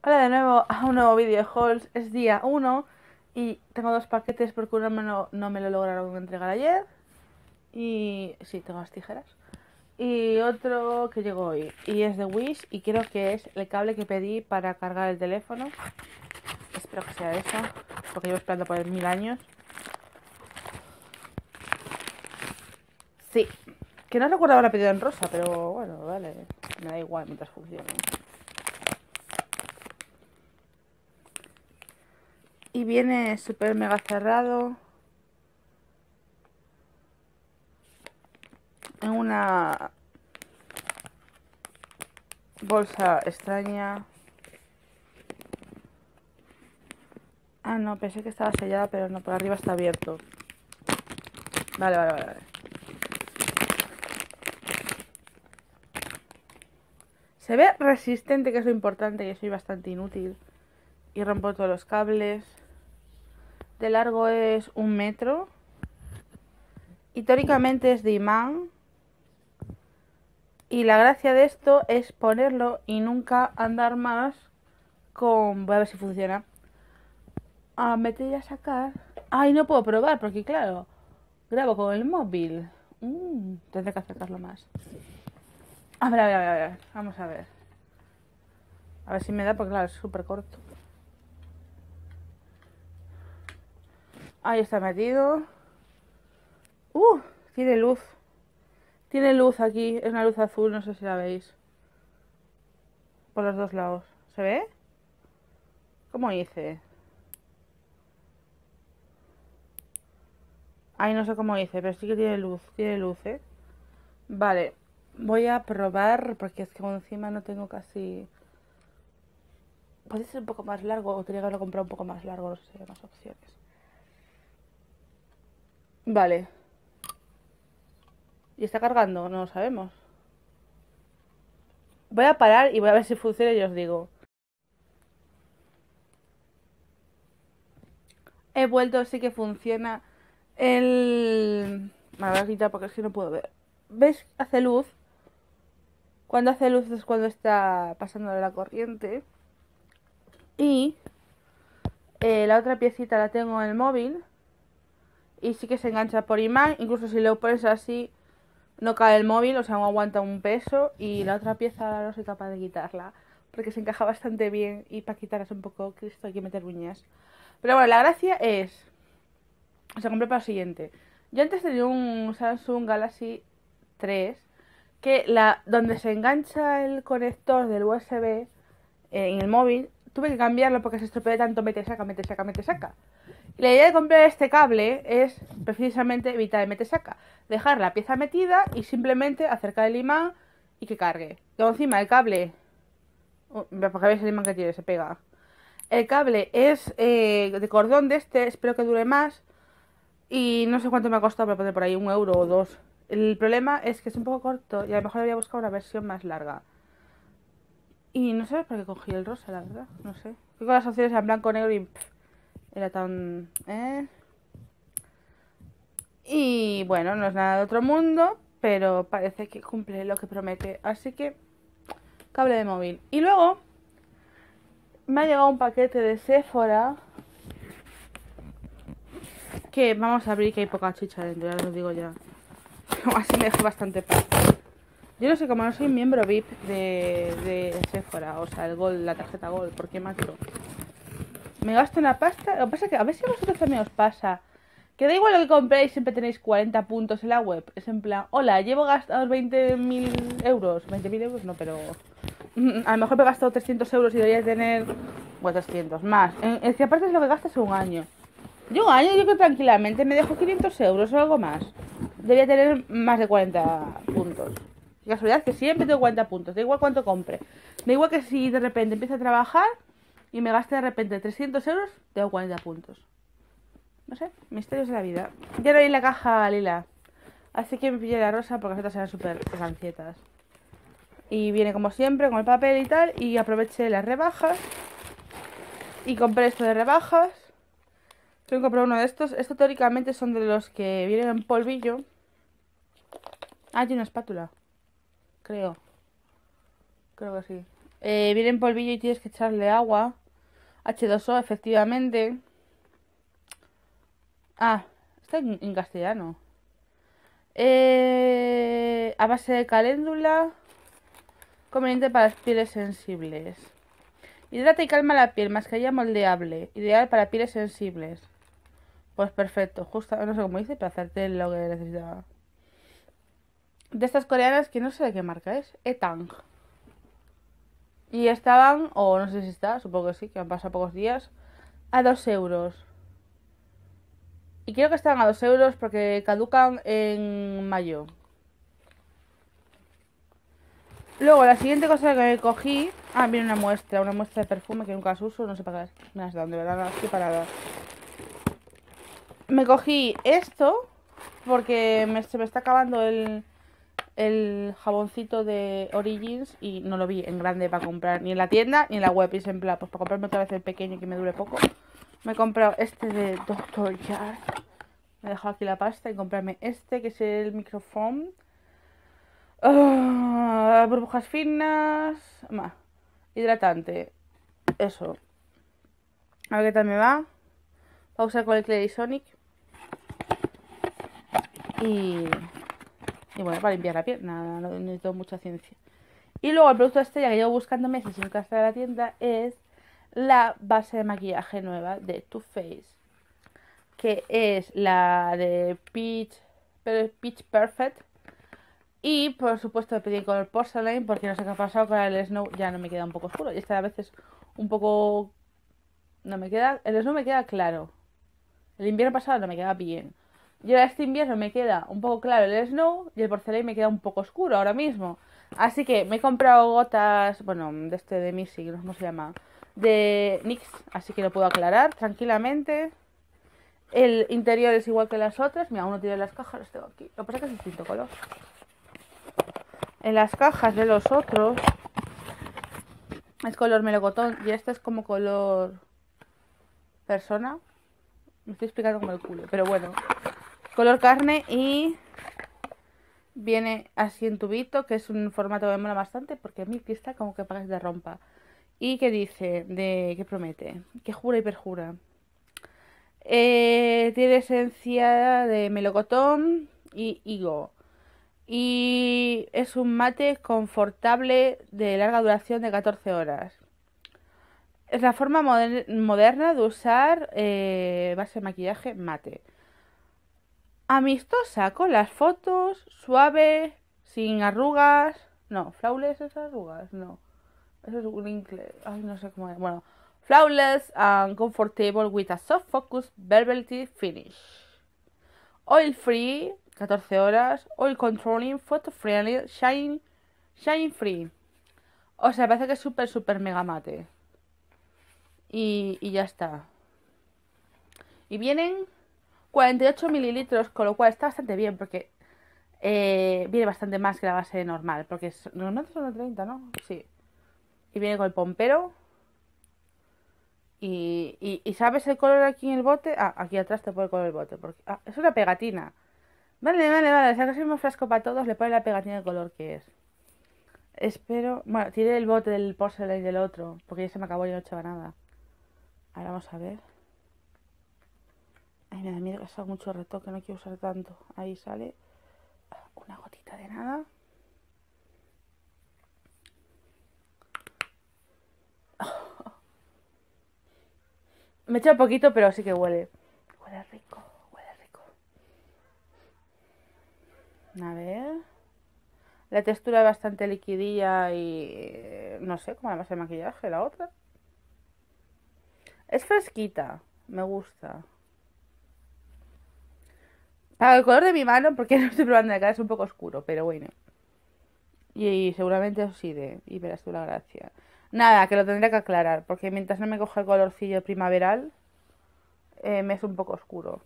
Hola de nuevo a un nuevo vídeo de hauls. Es día 1 y tengo dos paquetes porque uno no me lo lograron entregar ayer. Y sí, tengo las tijeras. Y otro que llegó hoy y es de Wish y creo que es el cable que pedí para cargar el teléfono. Espero que sea eso, porque llevo esperando por 1000 años. Sí, que no recuerdo haberla pedido en rosa, pero bueno, vale, me da igual mientras funcione. Y viene súper mega cerrado en una bolsa extraña. Ah, no, pensé que estaba sellada, pero no, por arriba está abierto. Vale. Se ve resistente, que es lo importante, que soy bastante inútil. Y rompo todos los cables. De largo es 1 metro. Y teóricamente es de imán. Y la gracia de esto es ponerlo y nunca andar más con... Voy a ver si funciona. A meter y a sacar. Ay, no puedo probar porque claro, grabo con el móvil. Tendré que acercarlo más. A ver. Vamos a ver. A ver si me da porque claro, es súper corto. Ahí está metido. Tiene luz. Tiene luz aquí. Es una luz azul, no sé si la veis. Por los dos lados. ¿Se ve? ¿Cómo hice? Ay, no sé cómo hice, pero sí que tiene luz. Tiene luz, ¿eh? Vale. Voy a probar porque es que encima no tengo casi... Puede ser un poco más largo o tenía que haberlo comprado un poco más largo, no sé si hay más opciones. Vale. ¿Y está cargando? No lo sabemos. Voy a parar y voy a ver si funciona y os digo. He vuelto, sí que funciona. Me voy a quitar porque es que no puedo ver. ¿Ves? Hace luz. Cuando hace luz es cuando está pasando la corriente. Y la otra piecita la tengo en el móvil. Y sí que se engancha por imán. Incluso si lo pones así, no cae el móvil, o sea, no aguanta un peso. Y la otra pieza no soy capaz de quitarla, porque se encaja bastante bien. Y para quitarlas un poco, que esto hay que meter uñas. Pero bueno, la gracia es... O sea, compré para lo siguiente. Yo antes tenía un Samsung Galaxy 3 que donde se engancha el conector del USB en el móvil, tuve que cambiarlo porque se estropeó de tanto mete, saca. Y la idea de comprar este cable es precisamente evitar el mete, saca. Dejar la pieza metida y simplemente acercar el imán y que cargue. Luego encima el cable... porque veis el imán que tiene, se pega. El cable es de cordón de este, espero que dure más. Y no sé cuánto me ha costado, pero poner por ahí 1 euro o 2. El problema es que es un poco corto y a lo mejor había buscado una versión más larga. Y no sé por qué cogí el rosa, la verdad. No sé. Fui con las opciones en blanco, negro y... era tan... Y bueno, no es nada de otro mundo, pero parece que cumple lo que promete. Así que... cable de móvil. Y luego... me ha llegado un paquete de Sephora... que vamos a abrir, que hay poca chicha dentro, ya os lo digo ya. Así me dejo bastante paz. Yo no sé, como no soy miembro VIP de Sephora, o sea, el Gold, la tarjeta Gold, ¿por qué macho? Me gasto una pasta. Lo que pasa es que a ver si a vosotros también os pasa. Que da igual lo que compréis, siempre tenéis 40 puntos en la web. Es en plan, hola, llevo gastados 20.000 euros. 20.000 euros no, pero... a lo mejor me he gastado 300 euros y debería tener... bueno, 300 más. Es que aparte es lo que gastas en un año. Yo un año, yo que tranquilamente me dejo 500 euros o algo más. Debería tener más de 40 puntos. La casualidad que siempre tengo 40 puntos. Da igual cuánto compre. Da igual que si de repente empiezo a trabajar y me gaste de repente 300 euros, tengo 40 puntos. No sé, misterios de la vida. Ya no hay la caja lila. Así que me pillé la rosa porque las otras eran súper rancietas. Y viene como siempre con el papel y tal. Y aproveché las rebajas. Y compré esto de rebajas. Tengo que comprar uno de estos. Estos teóricamente son de los que vienen en polvillo. Ah, tiene una espátula. Creo que sí. Viene en polvillo y tienes que echarle agua. H2O, efectivamente. Ah, está en castellano. A base de caléndula. Conveniente para las pieles sensibles. Hidrata y calma la piel, mascarilla moldeable. Ideal para pieles sensibles. Pues perfecto, justo, no sé cómo dice, para hacerte lo que necesitaba. De estas coreanas que no sé de qué marca es. Etang. Y estaban, o no sé si está, supongo que sí, que han pasado pocos días, a 2 euros. Y creo que estaban a 2 euros porque caducan en mayo. Luego, la siguiente cosa que me cogí. Ah, viene una muestra de perfume que nunca uso, no sé para qué. No sé dónde, ¿verdad? No, estoy parada. Me cogí esto porque se me está acabando el jaboncito de Origins y no lo vi en grande para comprar ni en la tienda ni en la web. Y es en plan, pues para comprarme otra vez el pequeño y que me dure poco. Me he comprado este de Dr. Yard. Me he dejado aquí la pasta y comprarme este que es el microfoam. Burbujas finas. Hidratante. Eso. A ver qué tal me va. Voy a usar con el Clarisonic. Y bueno, para limpiar la piel. Nada, no necesito mucha ciencia. Y luego el producto estrella que llevo buscando meses y nunca está en la tienda es la base de maquillaje nueva de Too Faced. Que es la de Peach Perfect. Y por supuesto me pedí color Porcelain porque no sé qué ha pasado con el Snow. Ya no me queda un poco oscuro. Y esta a veces un poco... No me queda... El Snow me queda claro. El invierno pasado no me queda bien. Y ahora este invierno me queda un poco claro el Snow y el Porcelain me queda un poco oscuro ahora mismo. Así que me he comprado gotas, bueno, de este de Missy, no sé cómo se llama, de NYX, así que lo puedo aclarar tranquilamente. El interior es igual que las otras. Mira, uno tiene las cajas, los tengo aquí. Lo que pasa es que es distinto color. En las cajas de los otros es color melocotón y este es como color persona. Me estoy explicando como el culo, pero bueno. Color carne y viene así en tubito, que es un formato que me mola bastante porque mi cristal como que para que se rompa. Y que dice, que promete, que jura y perjura. Tiene esencia de melocotón y higo. Y es un mate confortable de larga duración de 14 horas. Es la forma moderna de usar base de maquillaje mate. Amistosa con las fotos, suave, sin arrugas. No, flawless es arrugas, no. Eso es un inglés. Ay, no sé cómo es. Bueno, flawless and comfortable with a soft focus velvety finish. Oil free, 14 horas. Oil controlling, photo friendly, shine free. O sea, parece que es súper mega mate. Y ya está. Y vienen 48 mililitros, con lo cual está bastante bien porque viene bastante más que la base normal. Porque normalmente son de 30, ¿no? Sí. Y viene con el pompero. Y ¿sabes el color aquí en el bote? Ah, aquí atrás te pone el color del bote. Porque, es una pegatina. Vale. Si acaso el mismo frasco para todos, le pone la pegatina del color que es. Espero... Bueno, tiré el bote del porcelain del otro. Porque ya se me acabó y no echaba nada. Ahora vamos a ver. Ay, me da miedo que salga mucho retoque. No quiero usar tanto. Ahí sale una gotita de nada. Me echa un poquito, pero sí que huele. Huele rico. A ver. La textura es bastante liquidilla y no sé, como la base de maquillaje, la otra. Es fresquita, me gusta. Para el color de mi mano, porque no estoy probando de cara, es un poco oscuro, pero bueno. Y seguramente oxide, y verás tú la gracia. Nada, que lo tendré que aclarar, porque mientras no me coja el colorcillo primaveral, me es un poco oscuro.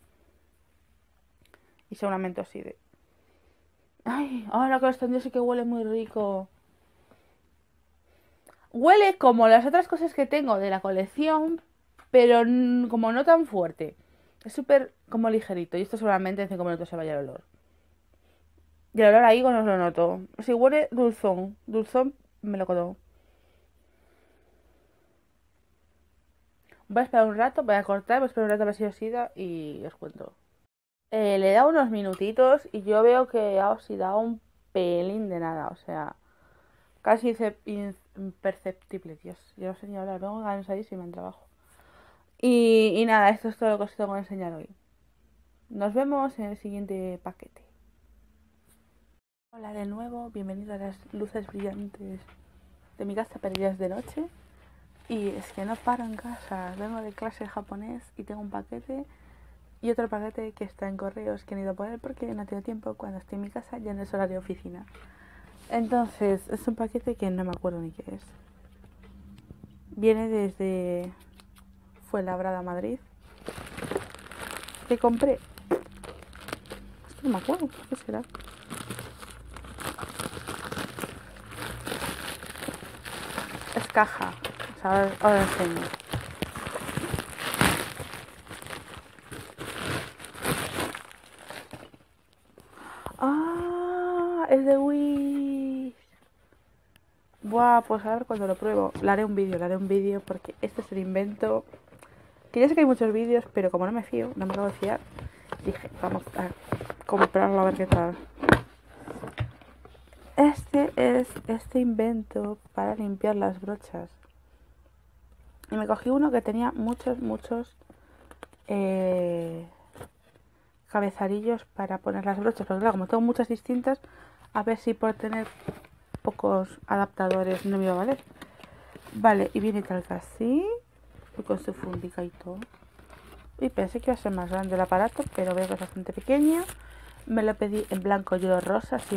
Y seguramente oxide. Ay, ahora que lo estoy sí que huele muy rico. Huele como las otras cosas que tengo de la colección, pero como no tan fuerte. Es súper como ligerito. Y esto seguramente en 5 minutos se vaya el olor. Y el olor ahí no lo noto. Si huele dulzón. Dulzón me lo codo. Voy a esperar un rato, voy a cortar, voy a esperar un rato a ver si oxida y os cuento. Le he dado unos minutitos y yo veo que ha oxidado un pelín de nada, o sea, casi imperceptible, Dios. Yo no sé ni hablar, vengo cansadísima en trabajo. Y nada, esto es todo lo que os tengo que enseñar hoy. Nos vemos en el siguiente paquete. Hola de nuevo, bienvenido a las luces brillantes de mi casa perdidas de noche. Y es que no paro en casa, vengo de clase de japonés y tengo un paquete y otro paquete que está en correos que no he ido a poner porque no tengo tiempo. Cuando estoy en mi casa ya no es horario de oficina. Entonces es un paquete que no me acuerdo ni qué es. Viene desde Fuenlabrada, Madrid. Que compré. Es que no me acuerdo, ¿qué será? Es caja. O sea, ahora enseño. ¡Ah! Es de Wii. Buah, pues a ver cuando lo pruebo. Le haré un vídeo porque este es el invento. Que ya sé que hay muchos vídeos, pero como no me fío, no me acabo de fiar, dije, vamos a comprarlo a ver qué tal. Este es este invento para limpiar las brochas. Y me cogí uno que tenía muchos cabezarillos para poner las brochas. Porque claro, como tengo muchas distintas, a ver si por tener pocos adaptadores no me iba a valer. Vale, y viene tal que así, y con su fundica y todo. Y pensé que iba a ser más grande el aparato, pero veo que es bastante pequeño. Me lo pedí en blanco y rosa, así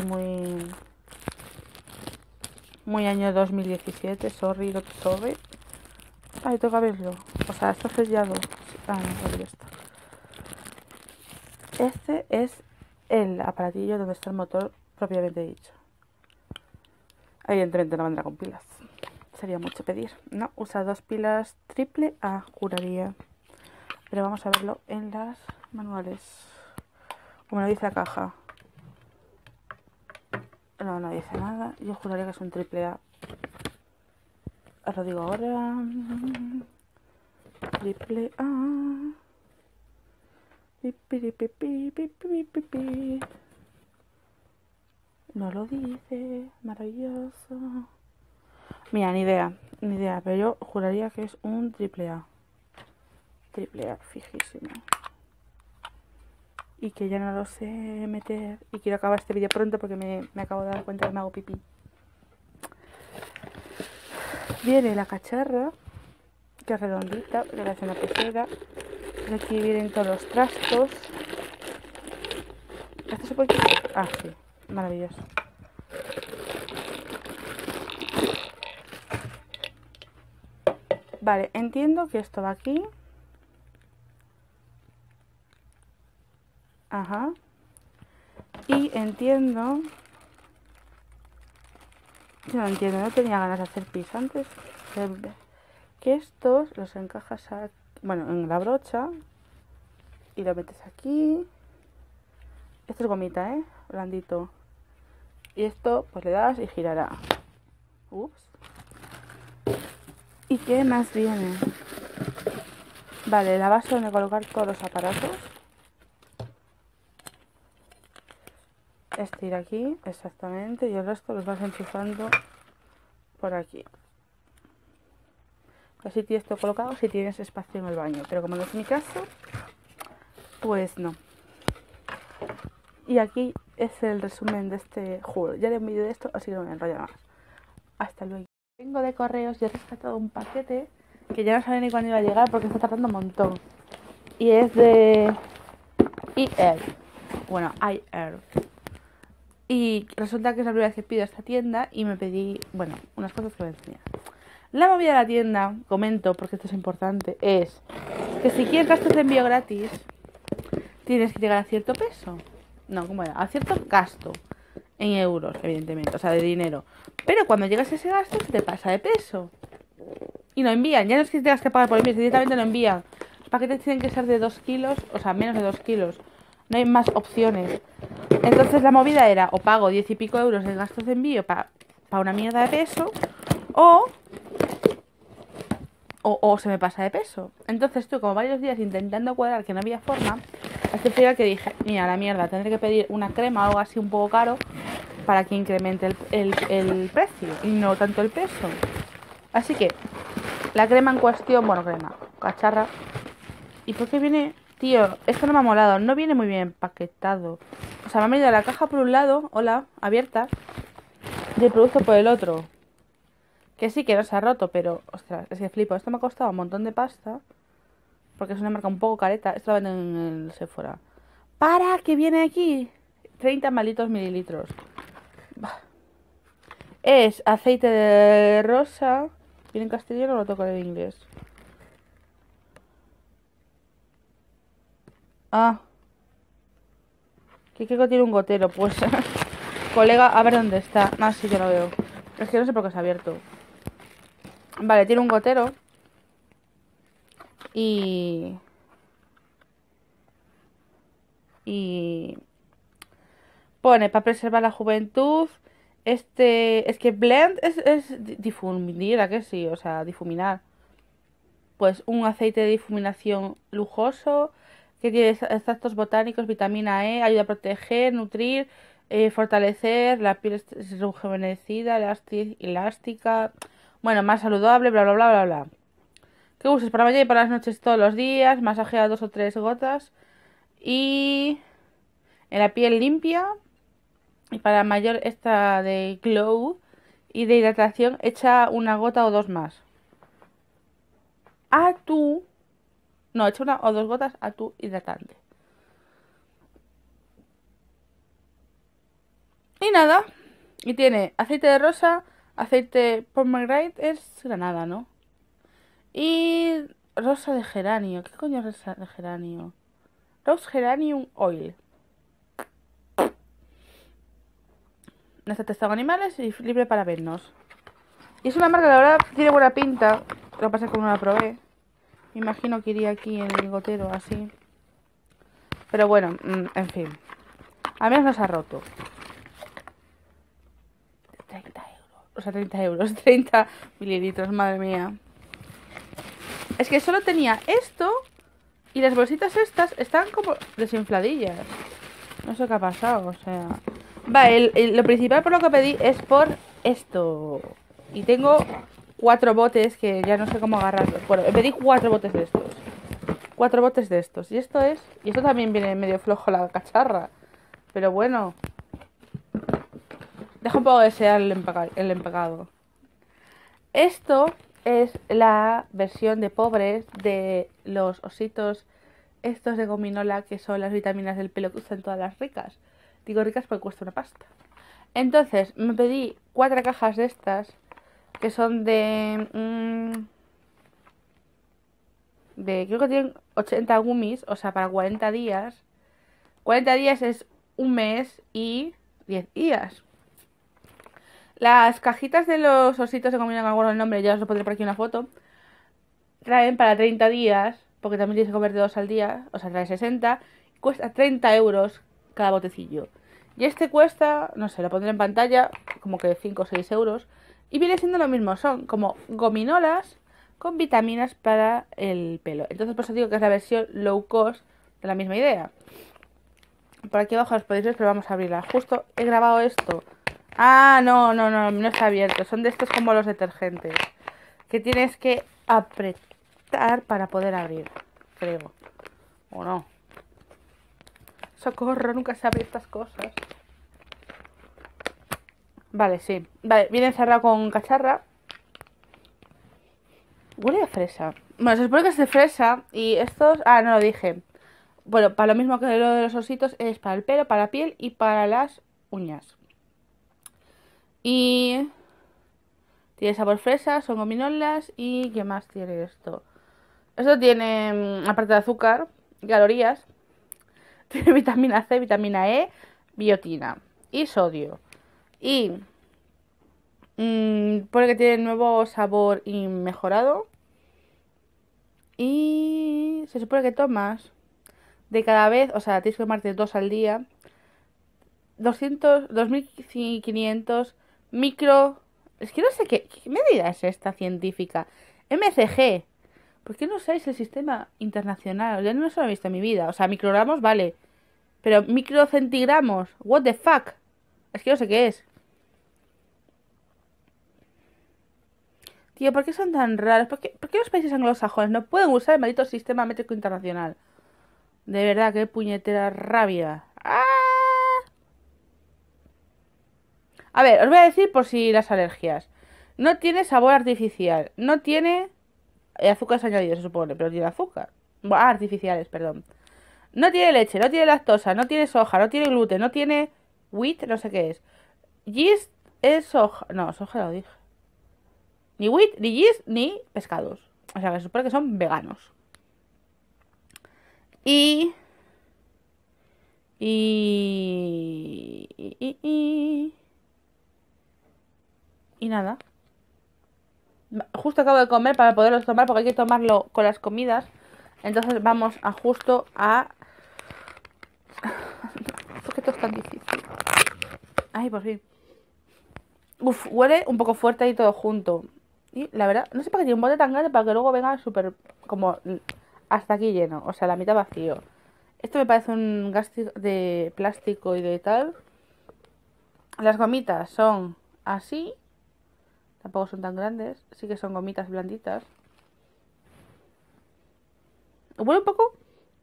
muy año 2017, sorry, not sorry. Ay, tengo que abrirlo. O sea, está sellado. Ah, no, ya está. Este es el aparatillo donde está el motor propiamente dicho. Evidentemente no vendrá con pilas. Sería mucho pedir. No, usa 2 pilas AAA, juraría. Pero vamos a verlo en las manuales. Como lo dice la caja. No dice nada. Yo juraría que es un AAA. Os lo digo ahora. AAA. No lo dice. Maravilloso. Mira, ni idea. Pero yo juraría que es un AAA. AAA, fijísimo. Y que ya no lo sé meter. Y quiero acabar este vídeo pronto porque me acabo de dar cuenta que me hago pipí. Viene la cacharra, que es redondita, que le hace una pecera. Y aquí vienen todos los trastos. ¿Esto se puede quitar? Ah, sí. Maravilloso. Vale, entiendo que esto va aquí. Ajá. Y entiendo... Yo no entiendo, no tenía ganas de hacer pis antes. Que estos los encajas bueno, en la brocha. Y lo metes aquí. Esto es gomita, blandito. Y esto pues le das y girará. Ups. ¿Y qué más viene? Vale, la base donde colocar todos los aparatos. Este ir aquí, exactamente. Y el resto los vas enchufando por aquí. Así tienes esto colocado si tienes espacio en el baño. Pero como no es mi caso, pues no. Y aquí es el resumen de este juego. Ya haré un vídeo de esto, así que no me enrollo más. Hasta luego. Vengo de correos y he rescatado un paquete que ya no sabía ni cuándo iba a llegar porque está tardando un montón. Y es de iAir. Bueno, iAir. Y resulta que es la primera vez que pido esta tienda y me pedí, bueno, unas cosas que voy a enseñar. La movida de la tienda, comento porque esto es importante, es que si quieres gastos de envío gratis, tienes que llegar a cierto peso. No, ¿cómo era? A cierto gasto. En euros, evidentemente, o sea, de dinero. Pero cuando llegas a ese gasto, se te pasa de peso. Y lo envían. Ya no es que tengas que pagar por envío, directamente lo envían. Paquetes tienen que ser de 2 kilos, o sea, menos de 2 kilos. No hay más opciones. Entonces la movida era, o pago 10 y pico euros en gastos de envío para una mierda de peso, o o se me pasa de peso. Entonces estoy como varios días intentando cuadrar que no había forma. Hasta el final que dije, mira, la mierda, tendré que pedir una crema o algo así un poco caro para que incremente el precio y no tanto el peso. Así que la crema en cuestión, bueno, crema, cacharra. ¿Y por qué viene? Tío, esto no me ha molado, no viene muy bien empaquetado. O sea, me ha venido la caja por un lado, hola, abierta, y el producto por el otro. Que sí, que no se ha roto, pero, ostras, es que flipo. Esto me ha costado un montón de pasta, porque es una marca un poco careta. Esto lo venden en el Sephora. ¡Para! ¿Qué viene aquí? 30 malditos mililitros. Bah. Es aceite de rosa. ¿Viene en castellano o lo toco en inglés? Ah. ¿Qué tiene un gotero? Pues, colega, a ver dónde está. Ah, sí que lo veo. Es que no sé por qué se ha abierto. Vale, tiene un gotero. Y pone para preservar la juventud. Es que blend es difuminar, ¿a que sí? O sea, difuminar. Pues un aceite de difuminación lujoso que tiene extractos botánicos, vitamina E, ayuda a proteger, nutrir, fortalecer, la piel es rejuvenecida, elástica, bueno, más saludable, bla bla bla bla bla. Que uses para la mañana y para las noches todos los días, masajea 2 o 3 gotas y en la piel limpia. Y para mayor esta de glow y de hidratación, echa una gota o dos más. A tu... No, echa una o dos gotas a tu hidratante. Y nada. Y tiene aceite de rosa, aceite pomegranate, es granada, ¿no? Y rosa de geranio. ¿Qué coño es rosa de geranio? Rose Geranium Oil. No está testado en animales y libre para vernos. Y es una marca que la verdad tiene buena pinta. Lo que pasa es que no la probé. Me imagino que iría aquí en el gotero así. Pero bueno, en fin. Al menos no se ha roto. 30 euros. O sea, 30 euros. 30 mililitros, madre mía. Es que solo tenía esto. Y las bolsitas estas están como desinfladillas. No sé qué ha pasado, o sea... Vale, lo principal por lo que pedí es por esto. Y tengo 4 botes que ya no sé cómo agarrarlos. Bueno, pedí 4 botes de estos. 4 botes de estos. Y esto es... Y esto también viene medio flojo la cacharra. Pero bueno. Deja un poco de desear el empacado. Esto es la versión de pobres de los ositos estos de gominola, que son las vitaminas del pelo que usan todas las ricas. Digo ricas porque cuesta una pasta. Entonces me pedí 4 cajas de estas, que son creo que tienen 80 gummies, o sea, para 40 días. 40 días es un mes y 10 días. Las cajitas de los ositos de gominola, no me acuerdo el nombre, ya os lo pondré por aquí una foto. Traen para 30 días, porque también tienes que comer de 2 al día, o sea, trae 60. Cuesta 30 euros cada botecillo. Y este cuesta, no sé, lo pondré en pantalla, como que 5 o 6 euros. Y viene siendo lo mismo, son como gominolas con vitaminas para el pelo. Entonces por eso digo que es la versión low cost de la misma idea. Por aquí abajo os podéis ver, pero vamos a abrirla. Justo he grabado esto. Ah, no está abierto. Son de estos como los detergentes, que tienes que apretar para poder abrir, creo. ¿O no? Socorro, nunca se abren estas cosas. Vale, sí. Vale, viene cerrado con cacharra. Huele a fresa. Bueno, se supone que es de fresa. Y estos... Ah, no lo dije. Bueno, para lo mismo que lo de los ositos, es para el pelo, para la piel y para las uñas. Y... tiene sabor fresa, son gominolas. ¿Y qué más tiene esto? Esto tiene, aparte de azúcar, calorías. Tiene vitamina C, vitamina E, biotina y sodio. Y pone que tiene nuevo sabor y mejorado. Y se supone que tomas de cada vez, o sea, tienes que tomarte 2 al día. 2500 micro... Es que no sé qué medida es esta científica. MCG. ¿Por qué no usáis el sistema internacional? Ya no se lo he visto en mi vida. O sea, microgramos, vale. Pero microcentigramos, what the fuck. Es que no sé qué es. Tío, ¿por qué son tan raros? ¿Por qué los países anglosajones no pueden usar el maldito sistema métrico internacional? De verdad, qué puñetera rabia. ¡Ah! A ver, os voy a decir por si las alergias. No tiene sabor artificial. No tiene azúcares añadidos, se supone, pero tiene azúcar. Artificiales, perdón. No tiene leche, no tiene lactosa, no tiene soja, no tiene gluten, no tiene wheat, no sé qué es. Yeast es soja. No, soja lo dije. Ni wheat, ni yeast, ni pescados. O sea que se supone que son veganos. Y... Y nada. Justo acabo de comer para poderlos tomar porque hay que tomarlo con las comidas. Entonces vamos a justo a... ¿Por qué esto es tan difícil? Ay, por fin. Uf, huele un poco fuerte ahí todo junto. Y la verdad, no sé para qué tiene un bote tan grande para que luego venga súper como hasta aquí lleno. O sea, la mitad vacío. Esto me parece un gasto de plástico y de tal. Las gomitas son así. Tampoco son tan grandes. Sí que son gomitas blanditas. Huele un poco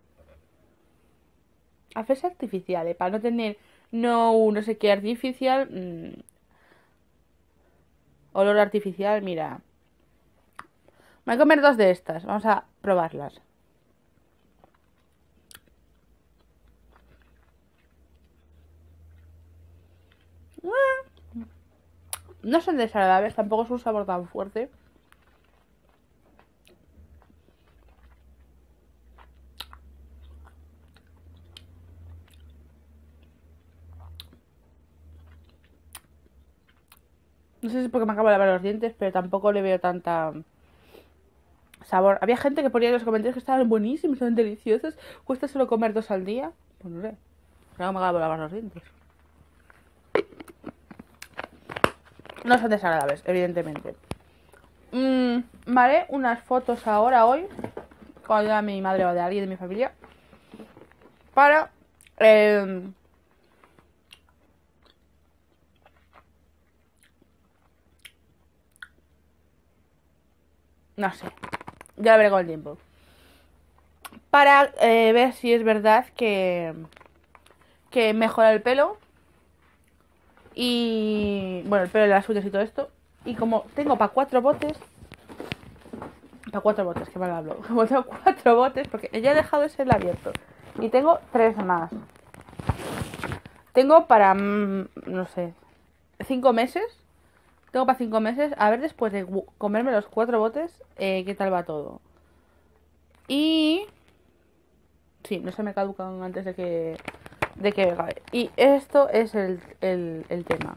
a fresa artificial, para no tener no sé qué artificial. Olor artificial, mira. Me voy a comer 2 de estas. Vamos a probarlas. No son desagradables, tampoco es un sabor tan fuerte. No sé si es porque me acabo de lavar los dientes, pero tampoco le veo tanta sabor. Había gente que ponía en los comentarios que estaban buenísimos, estaban deliciosos. Cuesta solo comer 2 al día. Pues no sé. No me acabo de lavar los dientes. No son desagradables, evidentemente. Vale, unas fotos ahora, hoy, cuando ya mi madre o de alguien de mi familia, para no sé, ya lo veré con el tiempo, para ver si es verdad que mejora el pelo y bueno, el pelo de las uñas y todo esto. Y como tengo para 4 botes, que mal hablo, como tengo 4 botes, porque ya he dejado ese abierto y tengo 3 más. Tengo para, no sé, 5 meses. Tengo para 5 meses. A ver después de comerme los 4 botes, qué tal va todo. Y... sí, no se me caducan antes de que acabe. Y esto es el tema.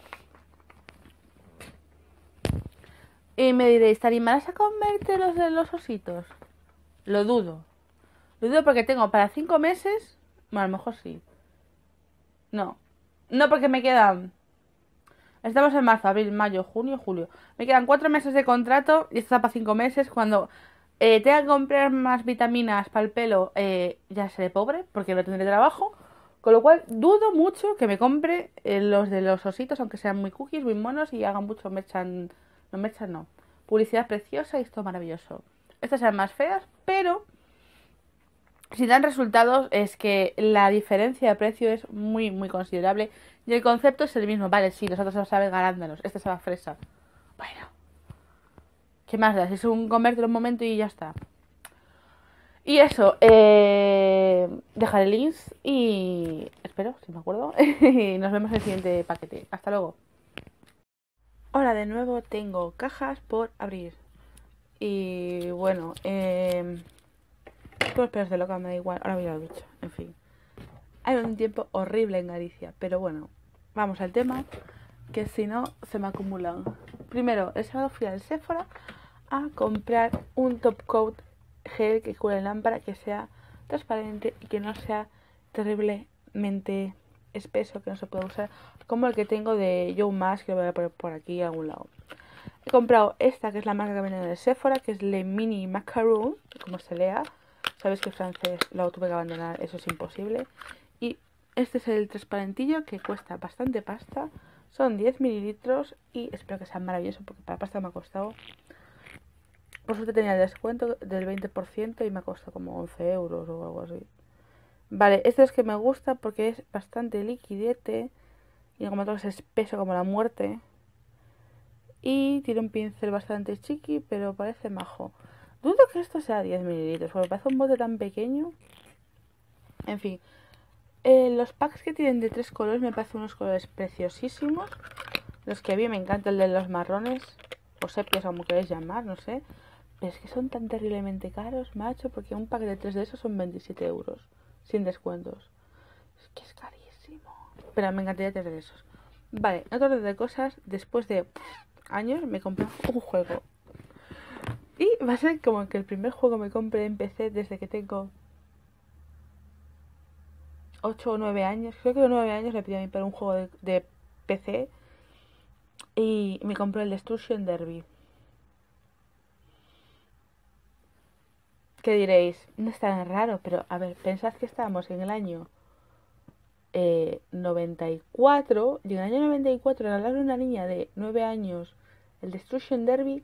Y me diréis, ¿te animarás a comerte los de los ositos? Lo dudo. Lo dudo porque tengo para 5 meses. Bueno, a lo mejor sí. No. No, porque me quedan... Estamos en marzo, abril, mayo, junio, julio. Me quedan 4 meses de contrato y esto está para 5 meses. Cuando tenga que comprar más vitaminas para el pelo, ya seré pobre porque no tendré trabajo. Con lo cual, dudo mucho que me compre los de los ositos, aunque sean muy cookies, muy monos y hagan mucho merchan... No, merchan no. Publicidad preciosa y esto maravilloso. Estas serán más feas, pero... si dan resultados es que la diferencia de precio es muy, muy considerable. Y el concepto es el mismo. Vale, sí, los otros se saben garándanos. Este se va fresa. Bueno. ¿Qué más da? Si es un comértelo un momento y ya está. Y eso. Dejaré links y... espero, si me acuerdo. Y nos vemos en el siguiente paquete. Hasta luego. Hola, de nuevo tengo cajas por abrir. Y bueno, tú esperas de loca, me da igual. Ahora voy a la ducha. En fin. Hay un tiempo horrible en Galicia. Pero bueno, vamos al tema. Que si no, se me acumulan. Primero, el sábado fui al Sephora a comprar un top coat gel que cubra la lámpara, que sea transparente y que no sea terriblemente espeso, que no se pueda usar, como el que tengo de Joe Mask, que lo voy a poner por aquí a algún lado. He comprado esta, que es la marca que viene de Sephora, que es Le Mini Macaron, como se lea. Sabéis que francés lo tuve que abandonar, eso es imposible. Y este es el transparentillo, que cuesta bastante pasta. Son 10 mililitros y espero que sea maravilloso, porque para pasta me ha costado. Por suerte tenía el descuento del 20% y me ha costado como 11 euros o algo así. Vale, este es que me gusta porque es bastante liquidete y como todo es espeso como la muerte. Y tiene un pincel bastante chiqui, pero parece majo. Dudo que esto sea 10 mililitros, porque parece un bote tan pequeño. En fin, los packs que tienen de 3 colores me parecen unos colores preciosísimos. Los que vi me encanta el de los marrones, o sepias, como queréis llamar, no sé. Pero es que son tan terriblemente caros, macho, porque un pack de 3 de esos son 27 euros, sin descuentos. Es que es carísimo. Pero me encantaría tener de esos. Vale, otro orden de cosas, después de años me compré un juego. Y va a ser como que el primer juego me compré en PC desde que tengo 8 o 9 años. Creo que a los 9 años le pedí a mi padre un juego de PC. Y me compré el Destruction Derby. ¿Qué diréis? No es tan raro, pero a ver, pensad que estábamos en el año 94. Y en el año 94 regalarle a una niña de 9 años el Destruction Derby,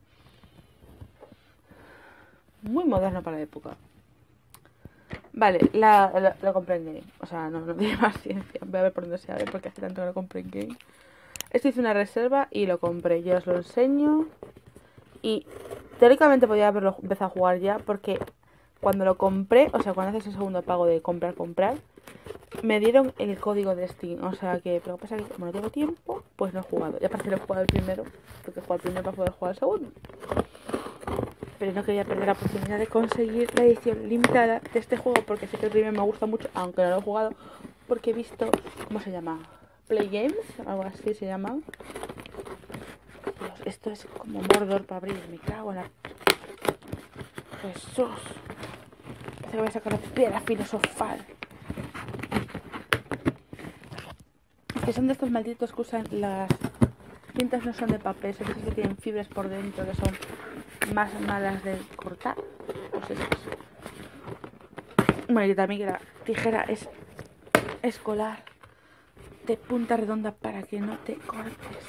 muy moderno para la época. Vale, lo compré en Game. O sea, no tiene más ciencia. Voy a ver por dónde se abre porque hace tanto que lo compré en Game. Esto hice una reserva y lo compré. Yo os lo enseño. Y teóricamente podía haberlo empezado a jugar ya porque cuando lo compré, o sea, cuando haces el segundo pago de comprar, me dieron el código de Steam. O sea que, pero lo que pasa es que como no tengo tiempo, pues no he jugado. Y aparte lo he jugado el primero, porque he jugado el primero para poder jugar el segundo. Pero no quería perder la oportunidad de conseguir la edición limitada de este juego, porque sé que el primero me gusta mucho, aunque no lo he jugado, porque he visto, ¿cómo se llama? Play Games, algo así se llama. Dios, esto es como Mordor para abrir, me cago en la... Jesús. Parece que voy a sacar la piedra filosofal. Que son de estos malditos que usan las cintas, no son de papel, son que tienen fibras por dentro que son más malas de cortar. Pues eso. Bueno, y también que la tijera es escolar de punta redonda para que no te cortes.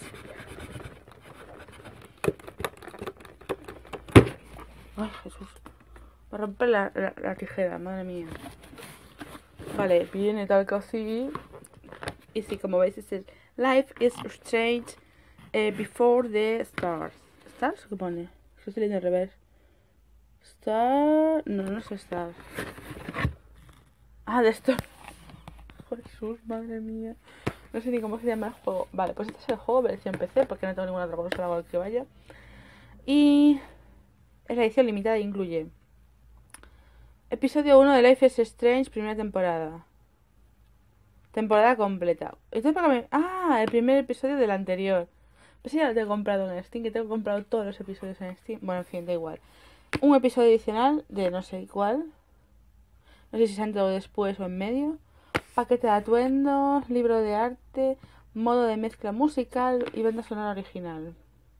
Ay, Jesús. Me rompe la tijera, madre mía. Vale, viene tal que así. Y sí, como veis, es el Life is Strange Before the Stars. ¿Stars? ¿Qué pone? Estoy leyendo al revés. Star... No es Stars. Ah, de esto. Jesús, madre mía. No sé ni cómo se llama el juego. Vale, pues este es el juego, versión PC, porque no tengo ninguna otra consola al que vaya. Y es la edición limitada e incluye episodio 1 de Life is Strange, primera temporada. Temporada completa. Esto es para que el primer episodio del anterior. Pues ya lo tengo comprado en Steam, que tengo comprado todos los episodios en Steam. Bueno, en fin, da igual. Un episodio adicional de no sé cuál. No sé si se ha entrado después o en medio. Paquete de atuendos, libro de arte, modo de mezcla musical y banda sonora original.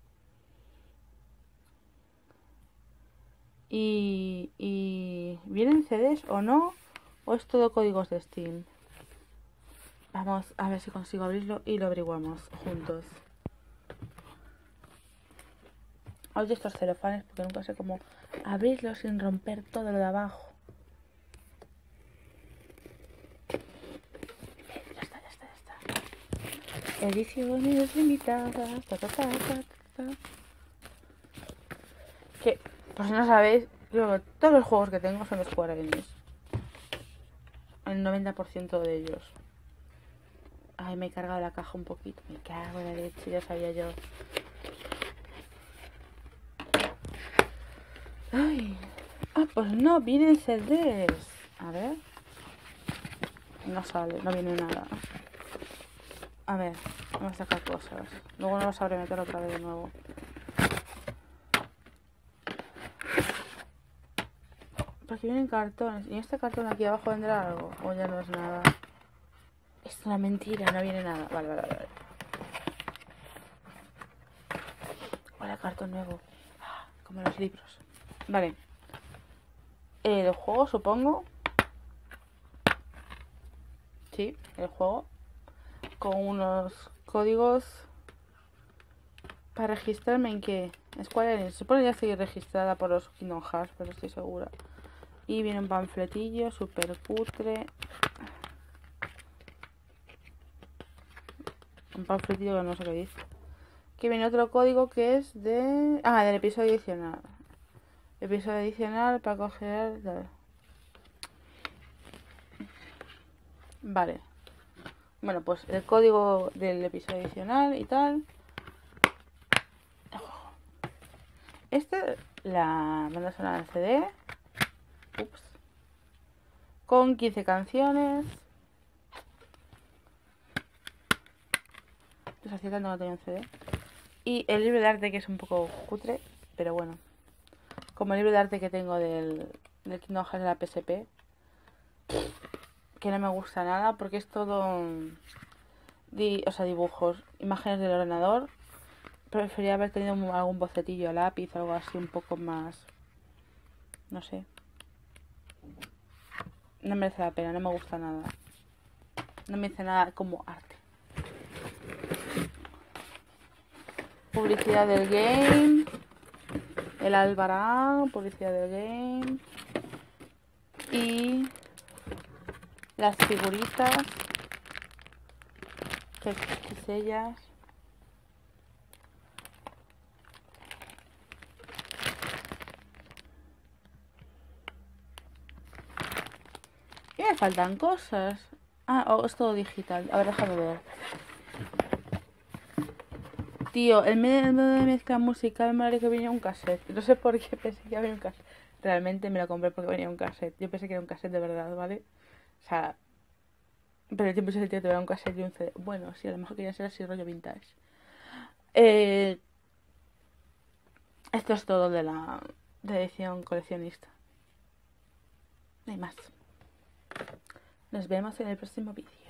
Y ¿vienen CDs o no? ¿O es todo códigos de Steam? Vamos a ver si consigo abrirlo y lo averiguamos juntos. Oye, estos celofanes, porque nunca sé cómo abrirlos sin romper todo lo de abajo. Ya está. Ediciones limitadas. Que, por si no sabéis, yo todos los juegos que tengo son de Square Enix. El 90% de ellos. Ay, me he cargado la caja un poquito. Me cago en la leche, ya sabía yo. Ay. Pues no, vienen CDs. A ver. No sale, no viene nada. A ver, vamos a sacar cosas. Luego no lo sabré meter otra vez de nuevo. Porque vienen cartones. ¿Y este cartón aquí abajo vendrá algo? ¿O ya no es nada? Es una mentira, no viene nada. Vale. Hola, cartón nuevo. Como los libros. Vale. El juego, supongo. Sí, el juego. Con unos códigos para registrarme en qué. Square Enix. Supone que ya estoy registrada por los Kingdom Hearts, pero estoy segura. Y viene un panfletillo súper cutre. Un panfletillo que no sé qué dice. Que viene otro código que es de... Ah, del episodio adicional. Episodio adicional para coger... Vale. Bueno, pues el código del episodio adicional y tal. La banda sonora del CD. Ups. Con 15 canciones. Pues hacía tanto que no tenía un CD. Y el libro de arte, que es un poco cutre, pero bueno. Como el libro de arte que tengo del Kingdom Hearts de la PSP. Que no me gusta nada porque es todo... dibujos, imágenes del ordenador. Prefería haber tenido algún bocetillo a lápiz o algo así un poco más... No sé. No merece la pena, no me gusta nada. No me dice nada como arte. Publicidad del game. El Albarán, publicidad del game. Y las figuritas. Que ellas. Y me faltan cosas. Es todo digital. A ver, déjame ver. Tío, el modo de mezcla musical me parece que venía un cassette. No sé por qué pensé que había un cassette. Realmente me lo compré porque venía un cassette. Yo pensé que era un cassette de verdad, ¿vale? O sea... Pero el tiempo se sentía que era un cassette y un CD. Bueno, sí, a lo mejor quería ser así rollo vintage. Esto es todo de la edición coleccionista. No hay más. Nos vemos en el próximo vídeo.